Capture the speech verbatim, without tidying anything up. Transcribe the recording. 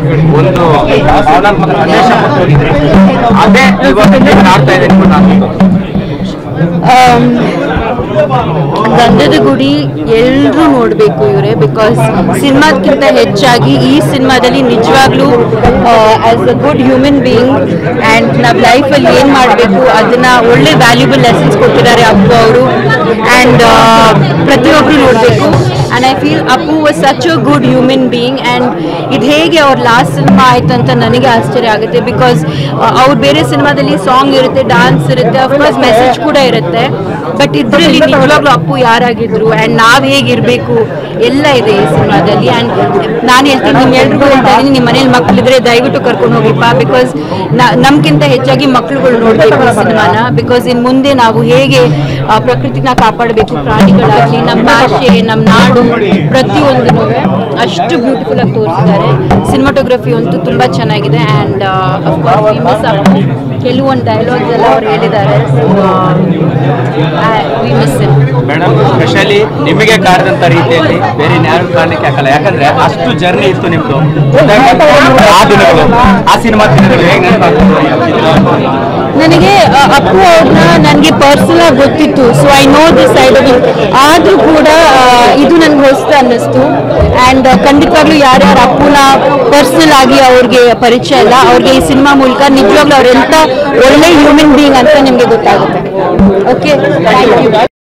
ಒಂದು ಭಾವನಾತ್ಮಕ ಸಂದೇಶ ಕೊಟ್ಟಿದ್ರೆ ಅದೇ ಇವಾಗ ಆಡ್ತಾ ಇದೆ ಗಂಧದ ಗುಡಿ ಎಲ್ಲರೂ ನೋಡಬೇಕು ಇವರೇ. ಬಿಕಾಸ್ ಸಿನಿಮಾಕ್ಕಿಂತ ಹೆಚ್ಚಾಗಿ ಈ ಸಿನಿಮಾದಲ್ಲಿ ನಿಜವಾಗ್ಲೂ as a good human being and ನಾವು ಲೈಫಲ್ಲಿ ಏನು ಮಾಡಬೇಕು ಅದನ್ನ ಒಳ್ಳೆ ವ್ಯಾಲ್ಯೂಬಲ್ ಲೆಸನ್ಸ್ ಕೊಟ್ಟಿದ್ದಾರೆ ಅಪ್ಪು ಅವರು. ಆ್ಯಂಡ್ ಪ್ರತಿಯೊಬ್ಬರು ನೋಡಬೇಕು. And I feel Appu was such a good human being. And ಇದು ಹೇಗೆ ಅವ್ರ ಲಾಸ್ಟ್ ಸಿನಿಮಾ ಆಯ್ತು ಅಂತ ನನಗೆ ಆಶ್ಚರ್ಯ ಆಗುತ್ತೆ. ಬಿಕಾಸ್ ಅವ್ರು ಬೇರೆ ಸಿನಿಮಾದಲ್ಲಿ ಸಾಂಗ್ ಇರುತ್ತೆ, ಡಾನ್ಸ್ ಇರುತ್ತೆ, ಅಫ್ಕೋರ್ಸ್ ಮೆಸೇಜ್ ಕೂಡ ಇರುತ್ತೆ. ಬಟ್ ಇದರಲ್ಲಿ ನಿಜವಾಗ್ಲೂ ಅಪ್ಪು ಯಾರಾಗಿದ್ರು ಆ್ಯಂಡ್ ನಾವು ಹೇಗಿರಬೇಕು ಎಲ್ಲ ಇದೆ ಈ ಸಿನಿಮಾದಲ್ಲಿ. ಆ್ಯಂಡ್ ನಾನು ಹೇಳ್ತೀನಿ, ನಿಮ್ಮ ಎಲ್ರಿಗೂ ಹೇಳ್ತಾ ಇದ್ದೀನಿ, ನಿಮ್ಮ ಮನೇಲಿ ಮಕ್ಕಳಿದ್ರೆ ದಯವಿಟ್ಟು ಕರ್ಕೊಂಡು ಹೋಗಿಪ್ಪ. ಬಿಕಾಸ್ ನಮ್ಗಿಂತ ಹೆಚ್ಚಾಗಿ ಮಕ್ಕಳುಗಳು ನೋಡಬೇಕು ಈ ಸಿನಿಮಾನ. ಬಿಕಾಸ್ ಇನ್ನು ಮುಂದೆ ನಾವು ಹೇಗೆ ಪ್ರಕೃತಿನ ಕಾಪಾಡಬೇಕು, ಪ್ರಾಣಿಗಳಾಗಲಿ, ನಮ್ಮ ಭಾಷೆ, ನಮ್ಮ ನಾಡು, ಪ್ರತಿಯೊಂದೂ ಅಷ್ಟು ಬ್ಯೂಟಿಫುಲ್ ಆಗಿ ತೋರಿಸಿದ್ದಾರೆ. ಸಿನಿಮಾಟೋಗ್ರಫಿ ಅಂತೂ ತುಂಬ ಚೆನ್ನಾಗಿದೆ. ಆ್ಯಂಡ್ ಅಫ್ಕೋರ್ಸ್ ಫೇಮಸ್ ಅಪ್ಪು ಕೆಲವೊಂದು ಡೈಲಾಗ್ಸ್ ಎಲ್ಲ ಅವ್ರು ಹೇಳಿದ್ದಾರೆ. ಮೇಡಮ್, ಸ್ಪೆಷಲಿ ನಿಮಗೆ ಕಾಡಿದಂತ ರೀತಿಯಲ್ಲಿ ಬೇರೆ ಯಾರು ಕಾರಣಕ್ಕೆ ಹಾಕಲ್ಲ. ಯಾಕಂದ್ರೆ ಅಷ್ಟು ಜರ್ನಿ ಇತ್ತು ನಿಮ್ದು ಆ ದಿನಗಳು, ಆ ಸಿನಿಮಾ ದಿನಗಳು ಹೇಗೆ ನೆನಪಾಗ್ತದೆ? ನನಗೆ ಅಪ್ಪು ಅವ್ರನ್ನ ನನಗೆ ಪರ್ಸನಲ್ ಆಗಿ ಗೊತ್ತಿತ್ತು. So I know this side of it. ಆದರೂ ಕೂಡ ಇದು ನನಗೆ ಹೊಸ್ತು ಅನ್ನಿಸ್ತು. ಆ್ಯಂಡ್ ಖಂಡಿತವಾಗ್ಲೂ ಯಾರ್ಯಾರು ಅಪ್ಪುನ ಪರ್ಸನಲ್ ಆಗಿ ಅವ್ರಿಗೆ ಪರಿಚಯ ಇಲ್ಲ, ಅವ್ರಿಗೆ ಈ ಸಿನಿಮಾ ಮೂಲಕ ನಿಜವಾಗ್ಲೂ ಅವ್ರೆಂಥ ಒಳ್ಳೆ ಹ್ಯೂಮನ್ ಬೀಯಿಂಗ್ ಅಂತ ನಿಮಗೆ ಗೊತ್ತಾಗುತ್ತೆ. Okay, thank you.